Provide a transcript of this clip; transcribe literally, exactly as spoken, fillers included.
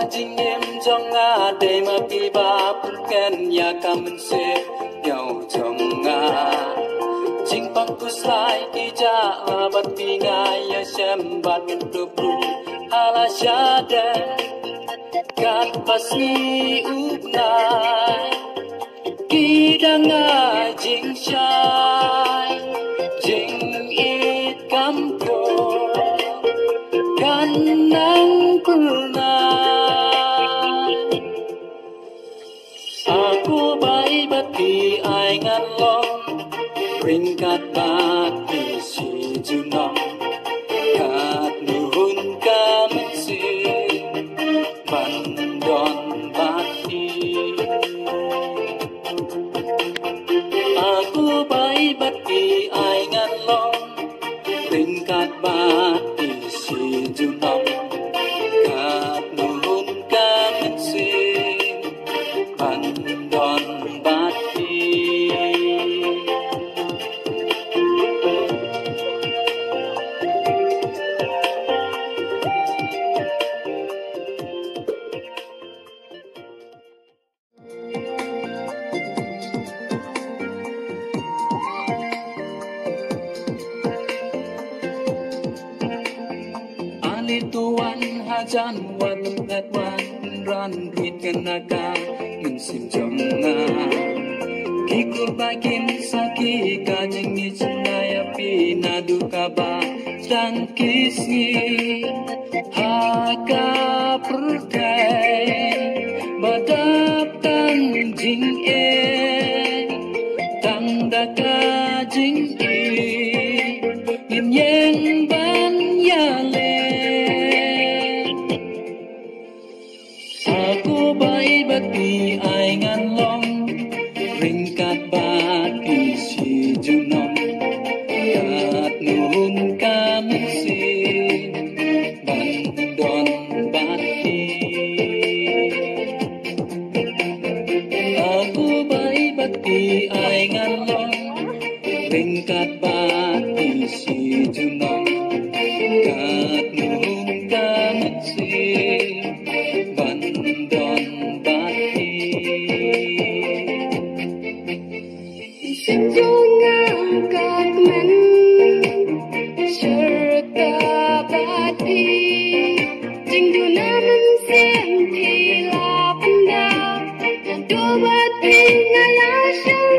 jing em jong a de ma pi ba pun ken ya kam se yau jong a jing pang ku sai ki ja la bat pi nga ya shem bat ngen tu pu ala sha de kat pas ni up nai ki dang a jing shai jing it kam ko kan nang puna aku bai bati ai ngan long ring kat bati si junong kat nuhun kamen si bandon bati aku bai bati ai ngan long ring kat bati si junong kat nuhun kamen si bandon bati tuan hajan wan at wan ran rit kanaga min sim jong nga kikul bakin saki kanyang ni chinaya pinadu kaba dan kisni haka perkai badap tan jing e tang daka jing e yin yang ban ya le aku bai bati ai ngan long ring kat bati si junong kat nuhun kami si bandon bati aku bai bati ai ngan long ring kat bati si junong kat nuhun kami si bandon bati sim jong kat men serta bati jing du naman sem ki la panda do bati ngaya shang